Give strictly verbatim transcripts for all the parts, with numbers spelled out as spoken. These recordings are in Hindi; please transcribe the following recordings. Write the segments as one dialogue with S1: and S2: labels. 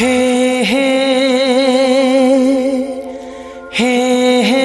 S1: हे हे हे हे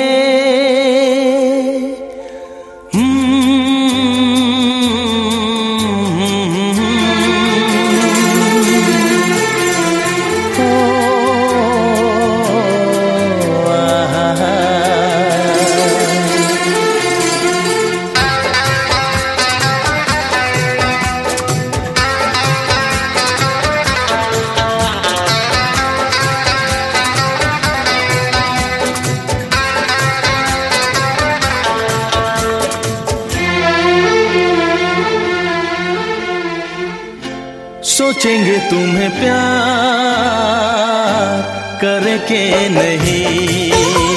S1: सोचेंगे तुम्हें प्यार करके नहीं,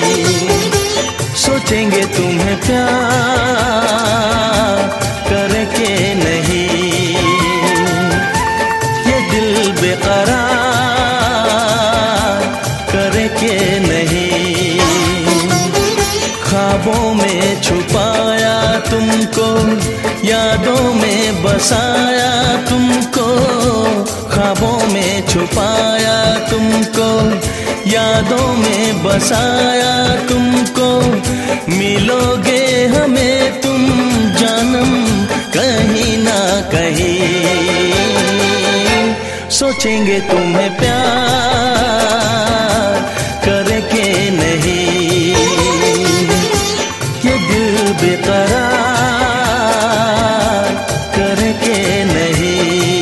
S1: सोचेंगे तुम्हें प्यार करके नहीं, ये दिल बेकरार करके नहीं, ख्वाबों में छुपाया तुमको, यादों में बसाया तुमको, ख्वाबों में छुपाया तुमको, यादों में बसाया तुमको, मिलोगे हमें तुम जानम कहीं ना कहीं, सोचेंगे तुम्हें प्यार करके नहीं, ये दिल बेकरार करके नहीं।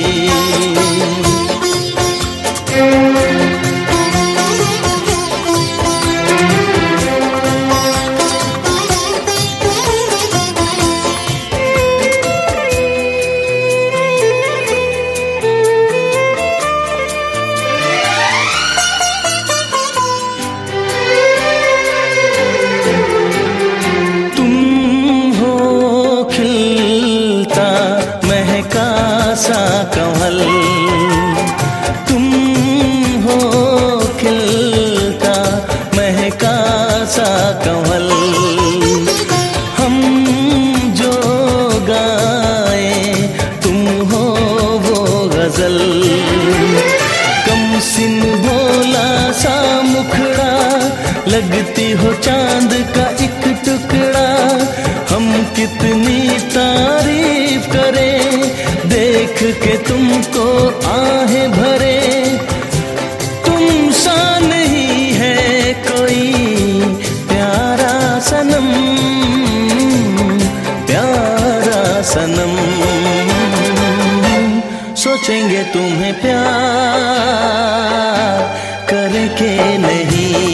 S1: सा कमल तुम हो, खिलता महका सा कमल, हम जो गाए तुम हो वो गजल, कम सिन भोला सा मुखड़ा, लगती हो चांद का एक टुकड़ा, हम कितनी तारीफ करें देख के तुमको आहें भरे, तुम सा नहीं है कोई प्यारा सनम, प्यारा सनम, सोचेंगे तुम्हें प्यार करके नहीं,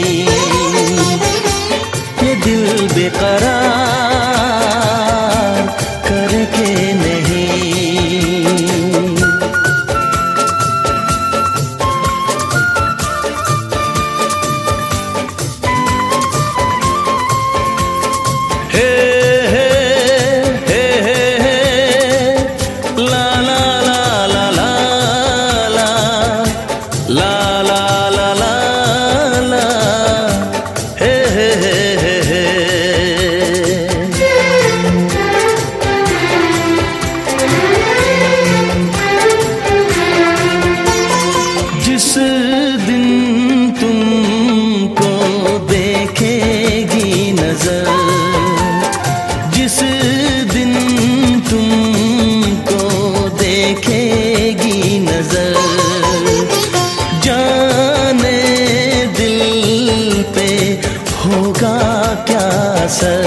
S1: ये दिल बेकरार करके नहीं। हे हे हे हे हे ला ला ला ला ला ला ला ला ला ला ला हे हे हे हे हे जिस दिन तुमको देखेगी नजर, जिस दिन तुमको देखेगी नजर, जाने दिल पे होगा क्या असर,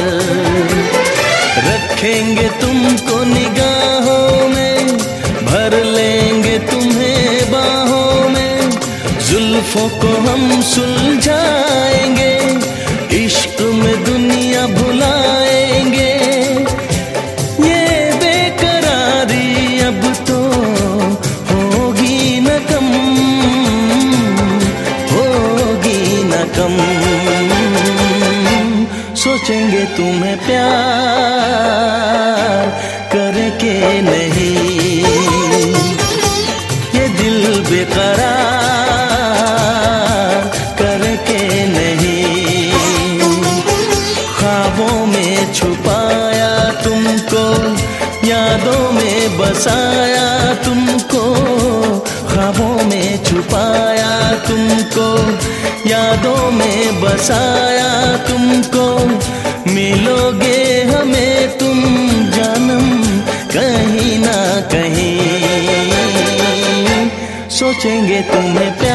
S1: रखेंगे तुमको निगाहों में, भर लेंगे तुम्हें बाहों में, जुल्फों को हम सुलझाएंगे, इश्क में दुनिया भुलाएंगे, ये बेकरारी अब तो होगी न कम, होगी न कम, सोचेंगे तुम्हें प्यार करके नहीं, ये दिल बेकरार करके नहीं, ख्वाबों में छुपाया तुमको, यादों में बसाया तुमको, ख्वाबों में छुपाया बसाया तुमको, मिलोगे हमें तुम जानम कहीं ना कहीं, सोचेंगे तुम्हें